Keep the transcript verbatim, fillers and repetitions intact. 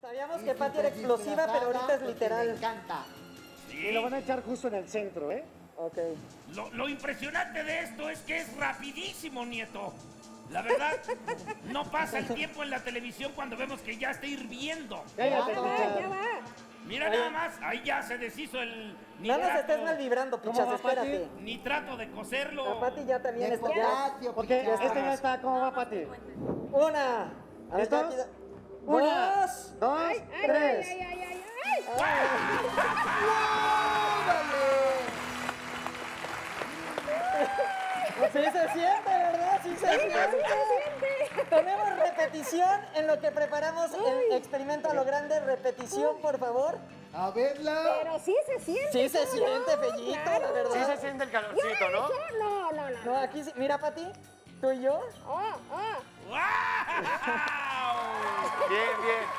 Sabíamos que Pati era explosiva, pero ahorita es literal. Me encanta. Sí. Y lo van a echar justo en el centro, ¿eh? Ok. Lo, lo impresionante de esto es que es rapidísimo, Nieto. La verdad, no pasa el tiempo en la televisión cuando vemos que ya está hirviendo. Cállate, Ya va, Pichas. ya va. Mira nada más, ahí ya se deshizo el No nos estés mal nitrato, vibrando, ¿Cómo Pichas, va, Pati? espérate. nitrato de cocerlo. A Pati ya también está. Ya. Despacio, Porque Pichas. este ya está, ¿cómo va, Pati? Una. A ver, ¿Listo? aquí da- Una, Dos. dos, Ay, ay, tres. ay, ay, ay, ay. Sí se siente, ¿verdad? Sí se siente. Tenemos repetición en lo que preparamos el experimento a lo grande. Repetición, por favor. A verla. Pero sí se siente. Sí se ¿cómo siente, no? Fellito, Claro. la verdad. Sí se siente el calorcito, ¿no? No, no, no. No, aquí sí. Mira, Pati, tú y yo. Oh, oh. ¡Wow! Bien, bien.